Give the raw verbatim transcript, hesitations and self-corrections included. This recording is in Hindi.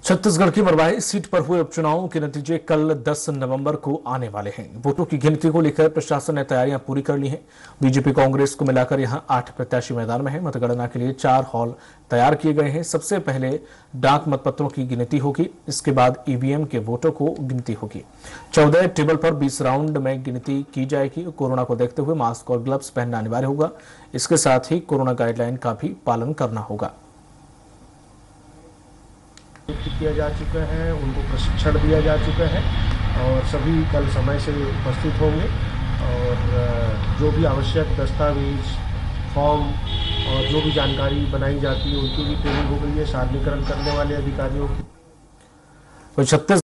छत्तीसगढ़ की मरवाही सीट पर हुए उपचुनावों के नतीजे कल दस नवंबर को आने वाले हैं। वोटों की गिनती को लेकर प्रशासन ने तैयारियां पूरी कर ली हैं। बीजेपी कांग्रेस को मिलाकर यहां आठ प्रत्याशी मैदान में हैं। मतगणना के लिए चार हॉल तैयार किए गए हैं। सबसे पहले डाक मतपत्रों की गिनती होगी, इसके बाद ईवीएम के वोटों को गिनती होगी। चौदह टेबल पर बीस राउंड में गिनती की जाएगी। कोरोना को देखते हुए मास्क और ग्लव्स पहनना अनिवार्य होगा। इसके साथ ही कोरोना गाइडलाइन का भी पालन करना होगा। किया जा चुका है, उनको प्रशिक्षण दिया जा चुका है और सभी कल समय से उपस्थित होंगे और जो भी आवश्यक दस्तावेज, फॉर्म और जो भी जानकारी बनाई जाती है उनकी भी ट्रेनिंग हो गई है सार्वजनिकरण करने वाले अधिकारियों की। छत्तीस